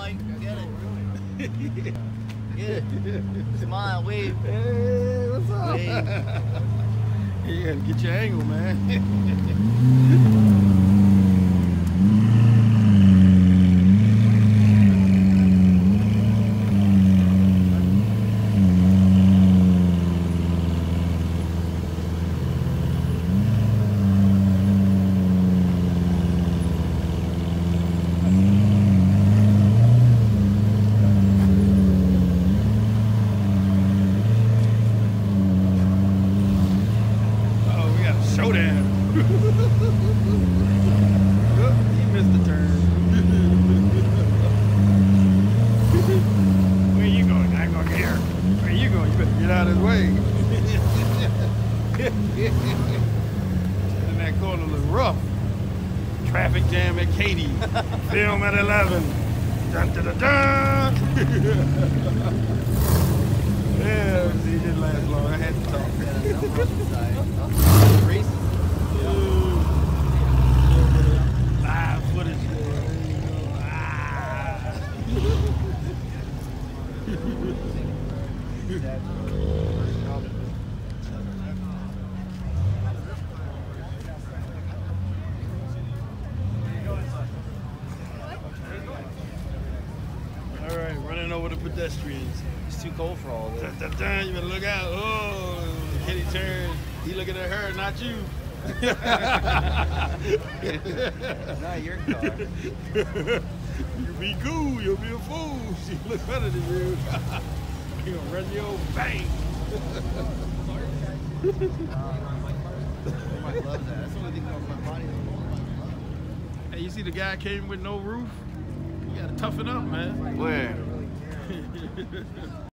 Mike. Get it. Get it. Smile, wave. Hey, what's up? Wave. You gotta get your angle, man. Showdown. He missed the turn. Where you going? I go here. Where you going? You better get out of his way. And that corner look rough. Traffic jam at Katy. Film at 11. Dun, dun, dun, dun. Yeah, see, it didn't last long. I had to talk. Live footage there. All right, running over the pedestrians. It's too cold for all this. Dun, dun, dun, you better look out. Oh, Kenny turned. He looking at her, not you. Not your car. You be cool, you'll be a fool. She look better than you. He gonna run you over, bang. I might love that. That's the only thing on my body. Hey, you see the guy came with no roof? You gotta toughen up, man. Where?